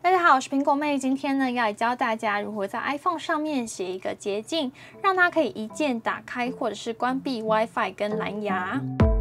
大家好，我是苹果妹。今天呢，要来教大家如何在 iPhone 上面写一个捷径，让它可以一键打开或者是关闭 WiFi 跟蓝牙。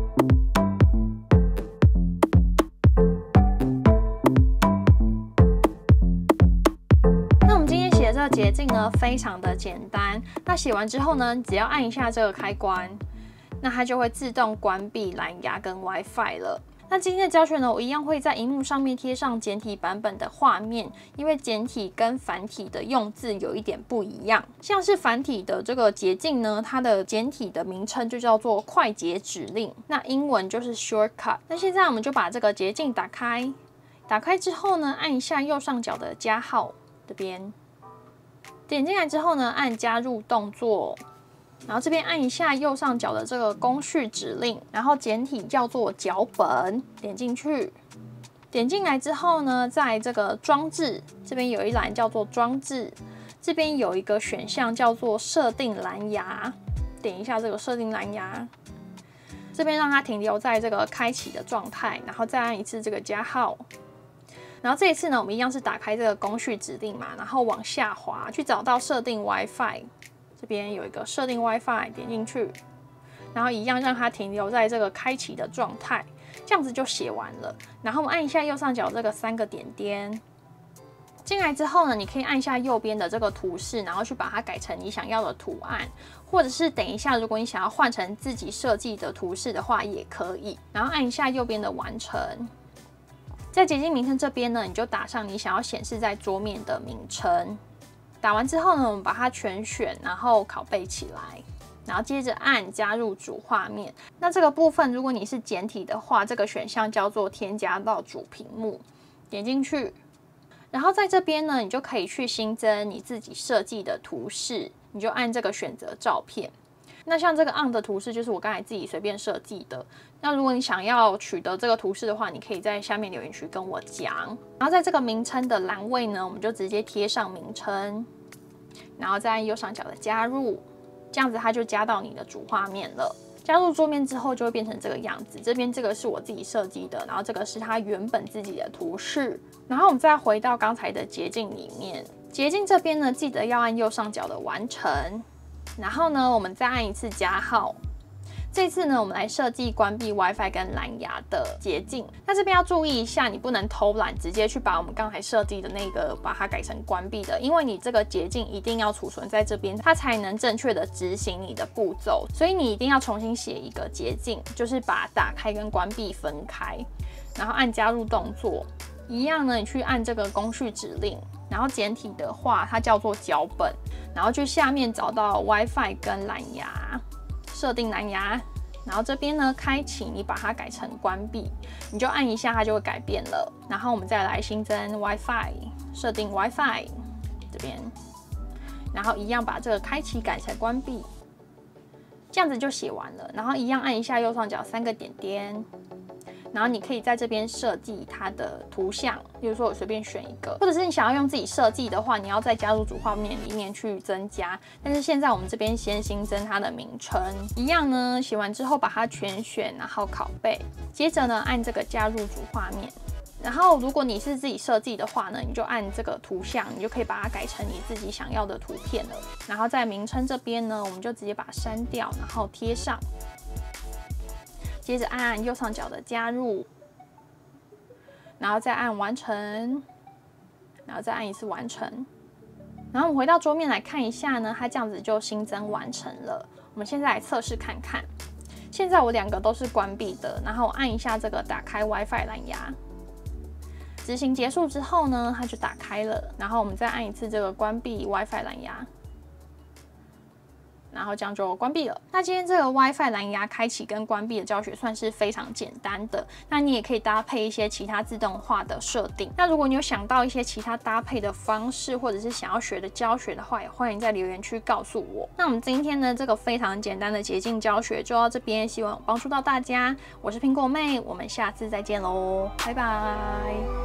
那我们今天写的这个捷径呢，非常的简单。那写完之后呢，只要按一下这个开关，那它就会自动关闭蓝牙跟 WiFi 了。 那今天的教学呢，我一样会在荧幕上面贴上简体版本的画面，因为简体跟繁体的用字有一点不一样。像是繁体的这个捷径呢，它的简体的名称就叫做快捷指令，那英文就是 shortcut。那现在我们就把这个捷径打开，打开之后呢，按一下右上角的加号这边，点进来之后呢，按加入动作。 然后这边按一下右上角的这个工序指令，然后简体叫做脚本，点进去，点进来之后呢，在这个装置这边有一栏叫做装置，这边有一个选项叫做设定蓝牙，点一下这个设定蓝牙，这边让它停留在这个开启的状态，然后再按一次这个加号。 然后这一次呢，我们一样是打开这个工序指令嘛，然后往下滑去找到设定 WiFi。 这边有一个设定 WiFi， 点进去，然后一样让它停留在这个开启的状态，这样子就写完了。然后我们按一下右上角这个3个点点，进来之后呢，你可以按一下右边的这个图示，然后去把它改成你想要的图案，或者是等一下如果你想要换成自己设计的图示的话也可以。然后按一下右边的完成，在捷径名称这边呢，你就打上你想要显示在桌面的名称。 打完之后呢，我们把它全选，然后拷贝起来，然后接着按加入主画面。那这个部分，如果你是简体的话，这个选项叫做添加到主屏幕，点进去，然后在这边呢，你就可以去新增你自己设计的图示，你就按这个选择照片。那像这个 on 的图示就是我刚才自己随便设计的。那如果你想要取得这个图示的话，你可以在下面留言区跟我讲。然后在这个名称的栏位呢，我们就直接贴上名称，然后再按右上角的加入，这样子它就加到你的主画面了。加入桌面之后就会变成这个样子。这边这个是我自己设计的，然后这个是它原本自己的图示。然后我们再回到刚才的捷径里面，捷径这边呢，记得要按右上角的完成。 然后呢，我们再按一次加号。这次呢，我们来设计关闭 WiFi 跟蓝牙的捷径。那这边要注意一下，你不能偷懒，直接去把我们刚才设计的那个把它改成关闭的，因为你这个捷径一定要储存在这边，它才能正确的执行你的步骤。所以你一定要重新写一个捷径，就是把打开跟关闭分开，然后按加入动作。一样呢，你去按这个工序指令。 然后简体的话，它叫做脚本，然后去下面找到 WiFi 跟蓝牙，设定蓝牙，然后这边呢开启，你把它改成关闭，你就按一下，它就会改变了。然后我们再来新增 WiFi， 设定 WiFi 这边，然后一样把这个开启改成关闭，这样子就写完了。然后一样按一下右上角3个点点。 然后你可以在这边设计它的图像，比如说我随便选一个，或者是你想要用自己设计的话，你要再加入主画面里面去增加。但是现在我们这边先新增它的名称，一样呢，写完之后把它全选，然后拷贝，接着呢按这个加入主画面。然后如果你是自己设计的话呢，你就按这个图像，你就可以把它改成你自己想要的图片了。然后在名称这边呢，我们就直接把它删掉，然后贴上。 接着按右上角的加入，然后再按完成，然后再按一次完成。然后我们回到桌面来看一下呢，它这样子就新增完成了。我们现在来测试看看。现在我2个都是关闭的，然后我按一下这个打开 WiFi 蓝牙。执行结束之后呢，它就打开了。然后我们再按一次这个关闭 WiFi 蓝牙。 然后这样就关闭了。那今天这个 WiFi 蓝牙开启跟关闭的教学算是非常简单的。那你也可以搭配一些其他自动化的设定。那如果你有想到一些其他搭配的方式，或者是想要学的教学的话，也欢迎在留言区告诉我。那我们今天呢这个非常简单的捷径教学就到这边，希望有帮助到大家。我是苹果妹，我们下次再见喽，拜拜。